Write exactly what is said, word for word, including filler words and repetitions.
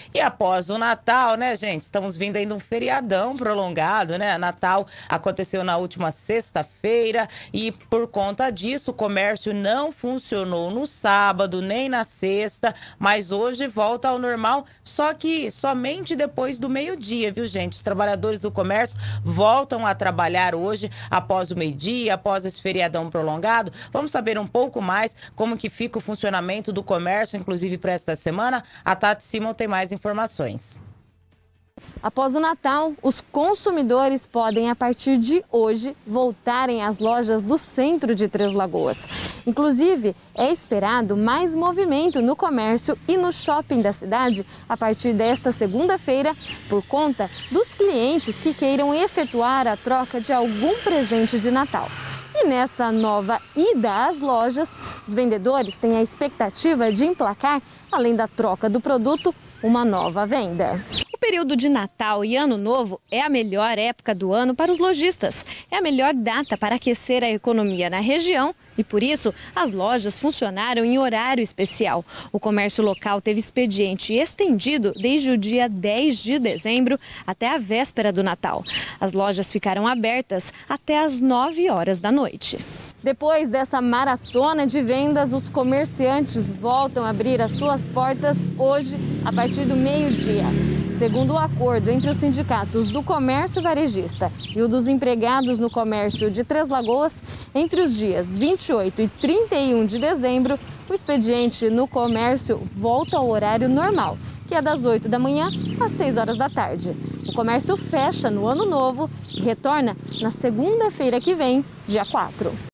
E após o Natal, né, gente? Estamos vindo ainda um feriadão prolongado, né? Natal aconteceu na última sexta-feira e por conta disso o comércio não funcionou no sábado nem na sexta, mas hoje volta ao normal, só que somente depois do meio-dia, viu, gente? Os trabalhadores do comércio voltam a trabalhar hoje após o meio-dia, após esse feriadão prolongado. Vamos saber um pouco mais como que fica o funcionamento do comércio, inclusive para esta semana. A Tati Simon tem mais informações. Após o Natal, os consumidores podem, a partir de hoje, voltarem às lojas do centro de Três Lagoas. Inclusive, é esperado mais movimento no comércio e no shopping da cidade a partir desta segunda-feira, por conta dos clientes que queiram efetuar a troca de algum presente de Natal. E nessa nova ida às lojas, os vendedores têm a expectativa de emplacar, além da troca do produto, uma nova venda. O período de Natal e Ano Novo é a melhor época do ano para os lojistas. É a melhor data para aquecer a economia na região e, por isso, as lojas funcionaram em horário especial. O comércio local teve expediente estendido desde o dia dez de dezembro até a véspera do Natal. As lojas ficaram abertas até às nove horas da noite. Depois dessa maratona de vendas, os comerciantes voltam a abrir as suas portas hoje, a partir do meio-dia. Segundo o acordo entre os sindicatos do comércio varejista e o dos empregados no comércio de Três Lagoas, entre os dias vinte e oito e trinta e um de dezembro, o expediente no comércio volta ao horário normal, que é das oito da manhã às seis horas da tarde. O comércio fecha no Ano Novo e retorna na segunda-feira que vem, dia quatro.